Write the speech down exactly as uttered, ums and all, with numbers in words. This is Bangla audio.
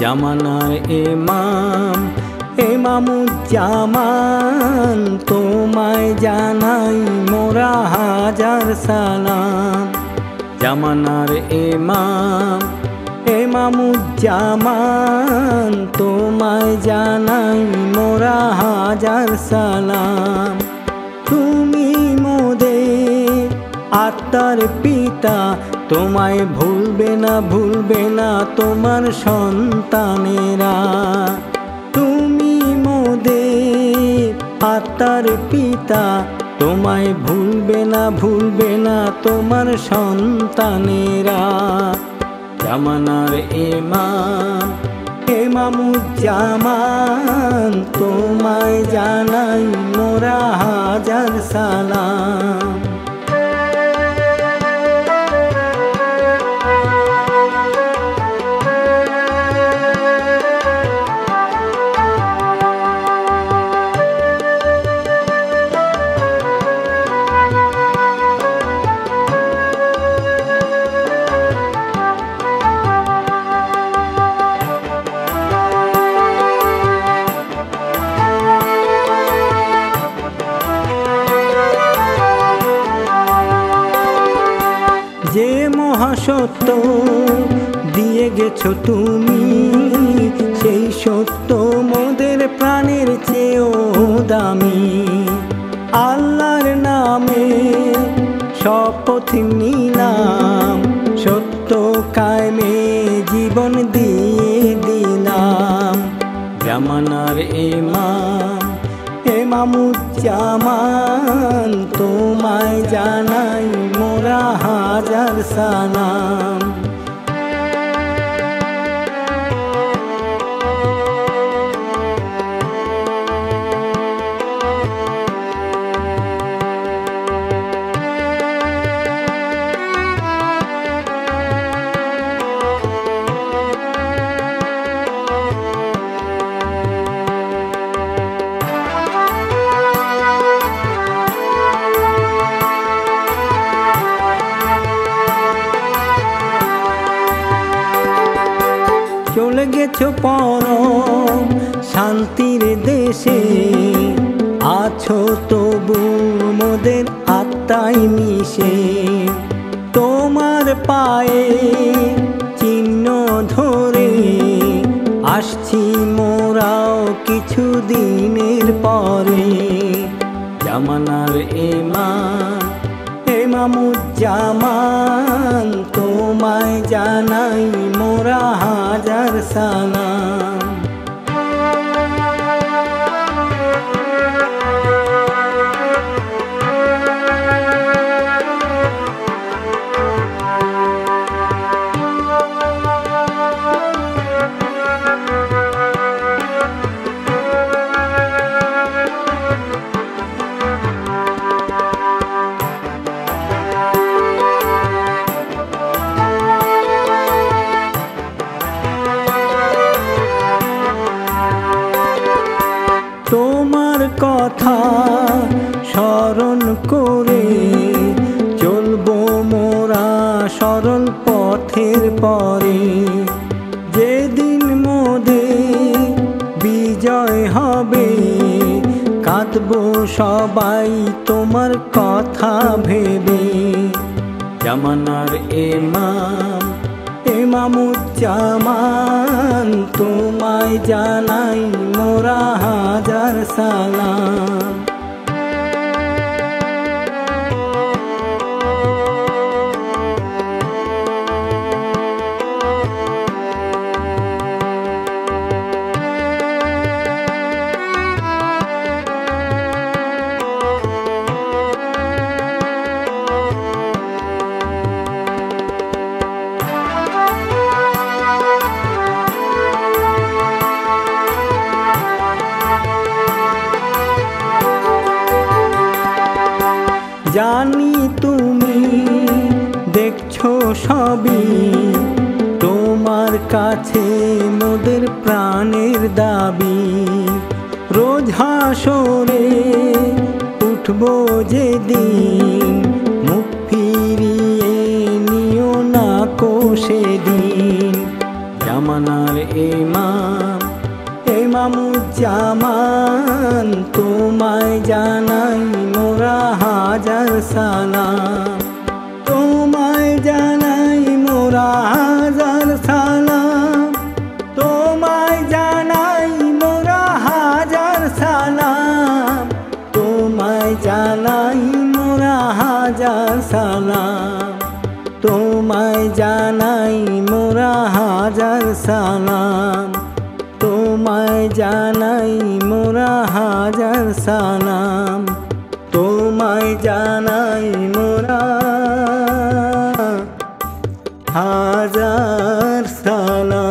জামানার ইমাম ইমামুজ্জামান তোমায় জানাই মোরা হাজার সালাম। জামানার ইমাম ইমামুজ্জামান তোমায় জানাই মোরা হাজার সালাম। তুমি মোদের আত্মার পিতা, তোমায় ভুলবে না ভুলবে না তোমার সন্তানেরা। তুমি মোদের আত্মার পিতা, তোমায় ভুলবে না ভুলবে না তোমার সন্তানেরা। জামানার ইমাম ইমামুজ্জামান তোমায় জানাই মোরা হাজার সালাম। যে মহাসত্য দিয়ে গেছো তুমি, সেই সত্য মোদের প্রাণের চেয়েও দামি। আল্লাহর নামে শপথ নিলাম, সত্য কায়েমে জীবন দিয়ে দিলাম। জামানার ইমাম ইমামুজ্জামান তোমায় জানাই মোরা হাজার সালাম। চলে গেছো পরম শান্তির দেশে, আছো তবু মোদের আত্মায় মিশে। তোমার পায়ে চিহ্ন ধরে আসছি মোরাও কিছু দিনের পরে। জামানার ইমাম ইমামুজ্জামান তোমায় জানাই মোরা হাজার সালাম। তোমার কথা স্মরণ করে চলবো মোরা সরল পথের পরে। যেদিন মোদের বিজয় হবে, কাঁদবো সবাই তোমার কথা ভেবে। জামানার ইমাম ইমামুজ্জামান তোমায় জানাই মোরা হাজার সালাম। জানি তুমি দেখছো সবই, তোমার কাছে মোদের প্রাণের দাবি। রোজ হাসরে উঠবো যেদিন, মুখ ফিরিয়ে নিও না কো সেদিন। জামানার ইমাম ইমামুজ্জামান তোমায় জানাই মোরা হাজার সালাম তোমায় জানাই মোরা হাজার সালাম তোমায় জানাই মোরা হাজার সালাম তোমায় জানাই মোরা হাজার সালাম তোমায় জানাই মোরা হাজার সালাম তোমায় জানাই মোরা হাজার সালাম তোমায় জানাই মোরা হাজার সালাম।